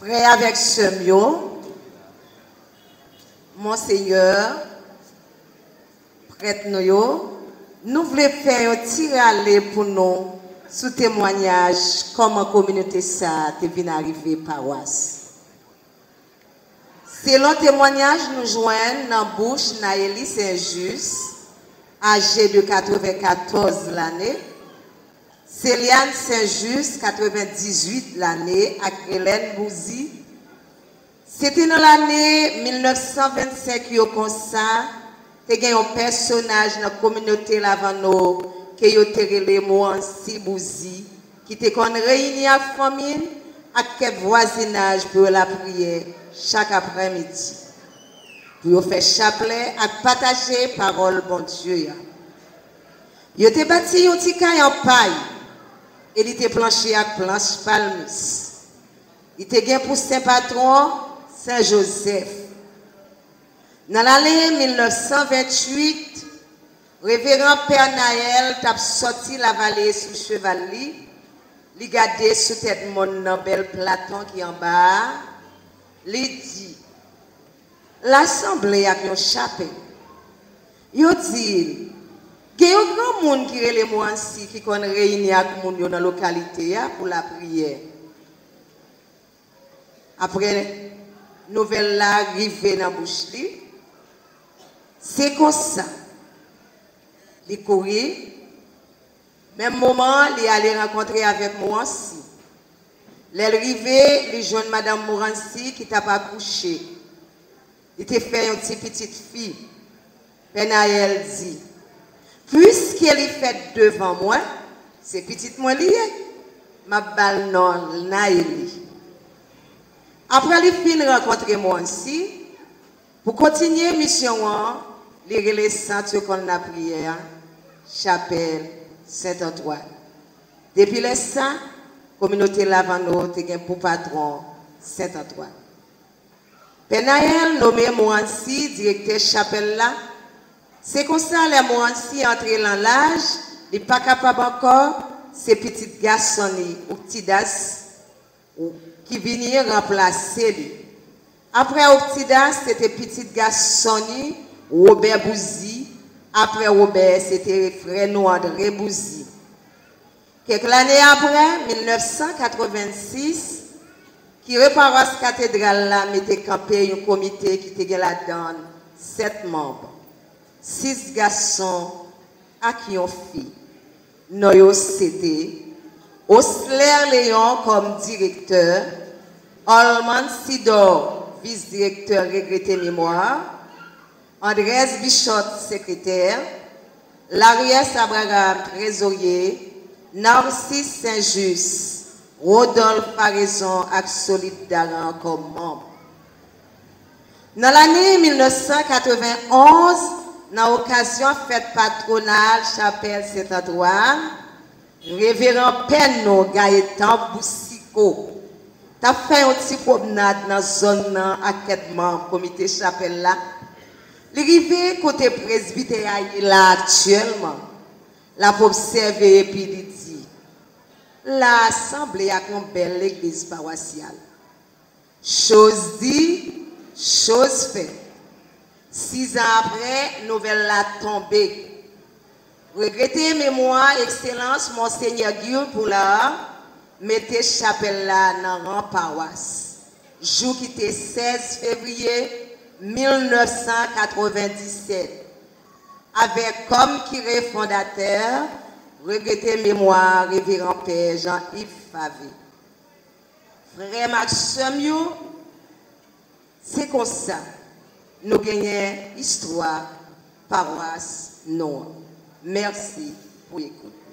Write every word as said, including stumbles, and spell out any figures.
Frère avec Semio, Monseigneur, prêtre nous, nous voulons faire un petit râler pour nous, sous témoignage, comment la communauté ça est bien arrivée paroisse. Selon témoignage, nous joignons dans la bouche Naëli Saint-Just, âgée de quatre-vingt-quatorze l'année, Céliane Saint-Just, quatre-vingt-dix-huit l'année, avec Hélène Bouzi. C'était dans l'année mille neuf cent vingt-cinq qu'il y a comme ça, il y a un personnage dans la communauté Lavano qui a été Moansi Bouzi, qui était réuni à la famille avec voisinage pour la prière chaque après-midi. Pour faire chapelet et partager parole bon Dieu. Il était bâti un petit caille en paille. Et il était planché avec planche palmis. Il était bien pour saint patron Saint-Joseph. Dans l'année mille neuf cent vingt-huit, révérend Père Naël t'a sorti la vallée sous chevalier. Il gardé sous tête mon bel platon qui est en bas. Il dit, l'assemblée a un chapelle. Il dit, il y a un grand monde qui est les Moansi qui sont réunis avec dans la localité pour la prière. Après, nouvelle là arrivée dans la bouche, c'est comme ça. Il courait. Même moment, il allait rencontrer avec Moansi. L'arrivée, il joint Madame Moransi qui t'a pas couché. Il t'a fait une petite petite fille. Penaël dit, puisqu'elle est faite devant moi, c'est petite moi liée, ma balle non, Naëli. Après, il finit de rencontrer moi aussi, pour continuer mission, les relais centres qu'on a prié, chapelle Saint-Antoine. Depuis le saint, communauté Lavano, te gen pour patron Saint-Antoine. Penaël nommé Moansi, directeur chapelle là. C'est comme ça les Moansi entré dans l'âge, il n'est pas capable encore, ces petits garçons ou petits das qui venaient remplacer lui. Après au petit das, c'était petit garçon Robert Bouzi. Après Robert, c'était frère nous André Bouzi. Quelques années après, mille neuf cent quatre-vingt-six, qui reparasse la cathédrale là, mettait campé un comité qui était là-dedans, sept membres, six garçons à qui on fit. Noyo c'était Osler Léon comme directeur, Olman Sidor, vice-directeur regretté mémoire, Andrés Bichot, secrétaire, Lariès Abraham, trésorier, Narcisse Saint-Just, Rodolphe Paraison et Solide Daran comme membre. Dans l'année mille neuf cent quatre-vingt-onze, dans l'occasion fête patronale chapelle Saint-Antoine, révérend Penno Gaëtan Boussiko, t'as fait un petit promenade dans la zone à quatre membres comité chapelle là. L'arrivée côté presbytère là actuellement, la pour observer et puis il dit, l'assemblée a une belle église paroissiale. Chose dit, chose faite. Six ans après, nouvelle la tombée. Regrettez mémoire, excellence, Monseigneur Guillaume pour la mettez chapelle là dans rang paroisse. Jour qui était seize février mille neuf cent quatre-vingt-dix-sept. Avec comme curé fondateur, regrettez mémoire, révérend Père Jean-Yves Favé. Frère Maxime, c'est comme ça. Nous gagnons histoire, paroisse, non. Merci pour l'écoute.